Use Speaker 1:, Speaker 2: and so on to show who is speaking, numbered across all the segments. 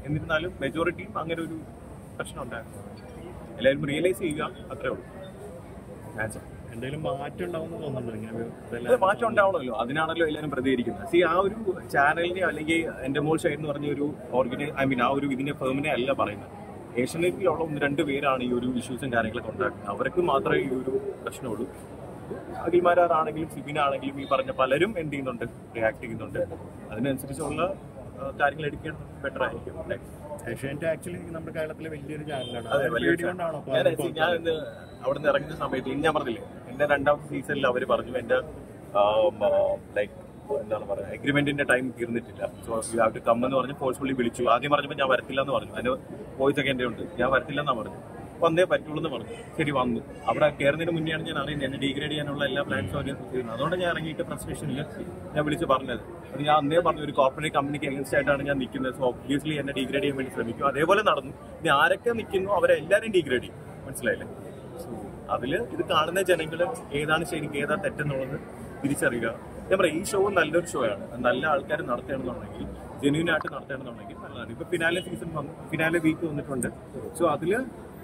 Speaker 1: എന്നിരുന്നാലും മെജോറിറ്റിയും അങ്ങനെ ഒരു പ്രശ്നം ഉണ്ടായിരുന്നു. എല്ലാവരും റിയലൈസ് ചെയ്യുക, അത്രേ ഉള്ളൂ.
Speaker 2: എന്തെങ്കിലും മാറ്റം ഉണ്ടാവുമെന്ന് തോന്നുന്നുണ്ടോ?
Speaker 1: മാറ്റം ഉണ്ടാവണമല്ലോ, അതിനാണല്ലോ എല്ലാവരും പ്രതികരിക്കുന്നത്. ആ ഒരു ചാനലിനെ അല്ലെങ്കിൽ എൻ്റെ മോൾ ഷൈൻ എന്ന് പറഞ്ഞ ഒരു ആ ഒരു ഇതിന്റെ ഫേമിനെ അല്ല പറയുന്നത്. ഏഷ്യനെറ്റിലുള്ള 1-2 പേരാണ് ഈ ഒരു ഇഷ്യൂസും കാര്യങ്ങളൊക്കെ ഉണ്ടാക്കുന്നത്. അവർക്ക് മാത്രമേ ഈ ഒരു പ്രശ്നമുള്ളൂ. അഖിൽമാരാണെങ്കിലും സിബിനാണെങ്കിലും ഈ പറഞ്ഞ പലരും എന്ത് ചെയ്യുന്നുണ്ട്, റിയാക്ട് ചെയ്യുന്നുണ്ട്. അതിനനുസരിച്ചുള്ള കാര്യങ്ങൾ എടുക്കേണ്ടത് ബെറ്റർ ആയിരിക്കും.
Speaker 2: ഏഷ്യാനെറ്റ് ആക്ച്വലി നമ്മുടെ കേരളത്തിലെ വലിയൊരു ചാനലാണ്.
Speaker 1: ഞാൻ അവിടെ നിന്ന് ഇറങ്ങുന്ന സമയത്ത് ഞാൻ പറഞ്ഞില്ലേ, എന്റെ 2ാമത്തെ സീസണിൽ അവർ പറഞ്ഞു എന്റെ ലൈക്ക് എന്താണ് പറയുക, എഗ്രിമെന്റിന്റെ ടൈം തീർന്നിട്ടില്ല, so you have to come എന്ന് പറഞ്ഞ് ഫോഴ്സ്ഫുള്ളി വിളിച്ചു. ആദ്യം പറഞ്ഞപ്പോൾ ഞാൻ വരത്തില്ല എന്ന് പറഞ്ഞു. അതിന് വോയിസ് ഒക്കെ എന്റെ ഉണ്ട്, ഞാൻ വരത്തില്ലെന്നാണ് പറഞ്ഞു. വന്നേ പറ്റുള്ളൂ എന്ന് പറഞ്ഞു. ശരി, വന്നു. അവിടെ കയറുന്നതിന് മുന്നെയാണ് ഞാൻ അറിയുന്നത് എന്നെ ഡീഗ്രേഡ് ചെയ്യാനുള്ള എല്ലാ പ്ലാൻസും അവർ ചെയ്യുന്നത്. അതുകൊണ്ട് ഞാൻ ഇറങ്ങിയിട്ട് ഫ്രസ്ട്രേഷനിൽ ഞാൻ വിളിച്ച് പറഞ്ഞത്. അത് ഞാൻ അന്നേ പറഞ്ഞു, ഒരു കോർപ്പറേറ്റ് കമ്പനിക്ക് അഗൻസ്റ്റ് ആയിട്ടാണ് ഞാൻ നിൽക്കുന്നത്. സോ ഒബ്വിയസ്ലി എന്നെ ഡീഗ്രേഡ് ചെയ്യാൻ വേണ്ടി ശ്രമിക്കും. അതേപോലെ നടന്നു. ഇനി ആരൊക്കെ നിൽക്കുന്നു അവരെല്ലാവരും ഡീഗ്രേഡ് ചെയ്യും. മനസ്സിലായില്ലേ? സോ അതിൽ ഇത് കാണുന്ന ജനങ്ങൾ ഏതാണ് ശരിക്കും ഏതാണ് തെറ്റെന്നുള്ളത് തിരിച്ചറിയുക. ഞാൻ പറയാം, ഈ ഷോ നല്ലൊരു ഷോ ആണ്. നല്ല ആൾക്കാർ നടത്തുകയാണെന്നുണ്ടെങ്കിൽ, ജെന്യൂൻ ആയിട്ട് നടത്തുകയാണെന്നുണ്ടെങ്കിൽ നല്ലതാണ്. ഇപ്പൊ ഫിനാലെ സീസൺ വന്നു, ഫിനാലെ വീക്ക് വന്നിട്ടുണ്ട്. സോ അതില്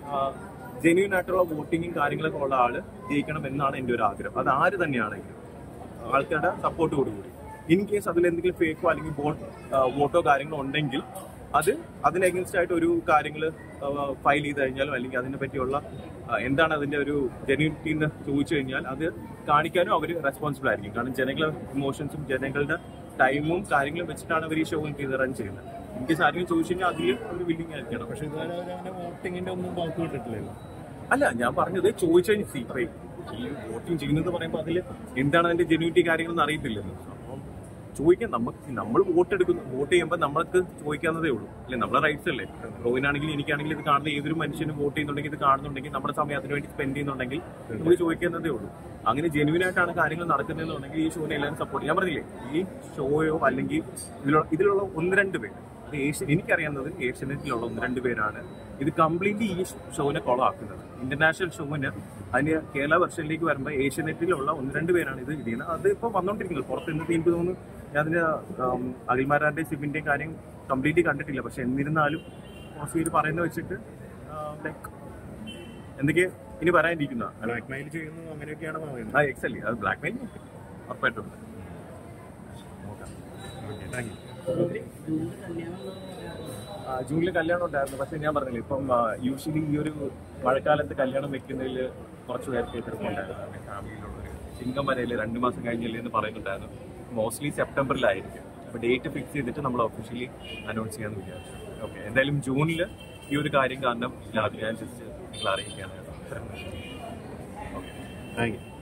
Speaker 1: ജെന്യൂൻ ആയിട്ടുള്ള വോട്ടിങ്ങും കാര്യങ്ങളൊക്കെ ഉള്ള ആള് ജയിക്കണം എന്നാണ് എൻ്റെ ഒരു ആഗ്രഹം. അത് ആര് തന്നെയാണെങ്കിലും ആൾക്കാരുടെ സപ്പോർട്ടോടുകൂടി. ഇൻ കേസ് അതിൽ എന്തെങ്കിലും ഫേക്കോ അല്ലെങ്കിൽ വോട്ടോ കാര്യങ്ങളോ ഉണ്ടെങ്കിൽ അതിന് അഗൻസ്റ്റ് ആയിട്ട് ഒരു കാര്യങ്ങൾ ഫയൽ ചെയ്ത് കഴിഞ്ഞാലും അല്ലെങ്കിൽ അതിനെ പറ്റിയുള്ള എന്താണ് അതിന്റെ ഒരു ജെന്യൂനിറ്റി എന്ന് ചോദിച്ചു കഴിഞ്ഞാൽ അത് കാണിക്കാനും അവർ റെസ്പോൺസിബിൾ ആയിരിക്കും. കാരണം ജനങ്ങളുടെ ഇമോഷൻസും ജനങ്ങളുടെ ടൈമും കാര്യങ്ങളും വെച്ചിട്ടാണ് അവർ ഈ ഷോ റൺ ചെയ്യുന്നത്. എനിക്ക് ആരെങ്കിലും ചോദിച്ചു കഴിഞ്ഞാൽ അതിൽ ഒരു വില്ലിങ് ആയിരിക്കണം.
Speaker 2: പക്ഷെ ഇതുവരെ വോട്ടിങ്ങിന്റെ ഒന്നും വാക്ക് വിട്ടിട്ടില്ലല്ലോ.
Speaker 1: അല്ല, ഞാൻ പറഞ്ഞത് ചോദിച്ചു കഴിഞ്ഞാൽ ഈ വോട്ടിങ് ചെയ്യുന്നത് പറയുമ്പോൾ അതിൽ എന്താണ് അതിന്റെ ജെന്യൂനിറ്റി കാര്യങ്ങളൊന്നും അറിയത്തില്ലല്ലോ. അപ്പം ചോദിക്കാൻ നമ്മൾ വോട്ട് ചെയ്യുമ്പോൾ നമ്മൾക്ക് ചോദിക്കാവുന്നതേ ഉള്ളൂ അല്ലെ? നമ്മളെ റൈറ്റ്സ് അല്ലേ? റോയിനാണെങ്കിലും എനിക്കാണെങ്കിലും ഇത് കാണുന്ന ഏതൊരു മനുഷ്യനും വോട്ട് ചെയ്യുന്നുണ്ടെങ്കിൽ ഇത് കാണുന്നുണ്ടെങ്കിൽ നമ്മുടെ സമയം അതിന് വേണ്ടി സ്പെൻഡ് ചെയ്യുന്നുണ്ടെങ്കിൽ നമ്മൾ ചോദിക്കുന്നതേ ഉള്ളൂ. അങ്ങനെ ജെന്യൂൻ ആയിട്ടാണ് കാര്യങ്ങൾ നടക്കുന്നതെന്നുണ്ടെങ്കിൽ ഈ ഷോനെ എല്ലാവരും സപ്പോർട്ട്. ഞാൻ പറഞ്ഞില്ലേ, ഈ ഷോയോ അല്ലെങ്കിൽ ഇതിലുള്ള 1-2 പേര്, എനിക്കറിയാവുന്നത് ഏഷ്യനെറ്റിലുള്ള 1-2 പേരാണ് ഇത് കംപ്ലീറ്റ്ലി ഈ ഷോനെ ഫോളോ ആക്കുന്നത്. ഇന്റർനാഷണൽ ഷോന് അതിന് കേരള വെർഷനിലേക്ക് വരുമ്പോൾ ഏഷ്യനെറ്റിലുള്ള 1-2 പേരാണ് ഇത് ചെയ്യുന്നത്. അത് ഇപ്പോൾ വന്നോണ്ടിരിക്കുന്നത്. പുറത്ത് എനിക്ക് തോന്നുന്നു, ഞാൻ അതിന്റെ അഖിൽമാരാന്റെയും സിബിന്റെയും കാര്യം കംപ്ലീറ്റ്ലി കണ്ടിട്ടില്ല. പക്ഷെ എന്നിരുന്നാലും പേര് പറയുന്നത് വെച്ചിട്ട് ലൈക്ക് എന്തൊക്കെ ഇനി പറയാനിരിക്കുന്ന
Speaker 2: ബ്ലാക്ക് മെയിൽ ചെയ്യുന്നു അങ്ങനെയൊക്കെയാണ് പറയുന്നത്.
Speaker 1: എക്സലി അത് ബ്ലാക്ക് മെയിൽ ഉറപ്പായിട്ടുണ്ട്. ജൂണിൽ കല്യാണം ഉണ്ടായിരുന്നു. പക്ഷെ ഞാൻ പറഞ്ഞില്ല, ഇപ്പം യൂഷ്വലി ഈ ഒരു മഴക്കാലത്ത് കല്യാണം വെക്കുന്നതിൽ കുറച്ച് പേർക്ക് എതിർപ്പുണ്ടായിരുന്നു. ഫാമിലിയിലുള്ളൊരു ചിങ്ങമരയിൽ 2 മാസം കഴിഞ്ഞില്ലേ എന്ന് പറയുന്നുണ്ടായിരുന്നു. മോസ്റ്റ്ലി സെപ്റ്റംബറിലായിരിക്കും. അപ്പോൾ ഡേറ്റ് ഫിക്സ് ചെയ്തിട്ട് നമ്മൾ ഒഫീഷ്യലി അനൗൺസ് ചെയ്യാമെന്ന് വിചാരിച്ചു. ഓക്കെ, എന്തായാലും ജൂണിൽ ഈ ഒരു കാര്യം കാരണം ഞാൻ ജസ്റ്റ് നിങ്ങൾ അറിയിക്കുകയാണ്. Okay, thank U.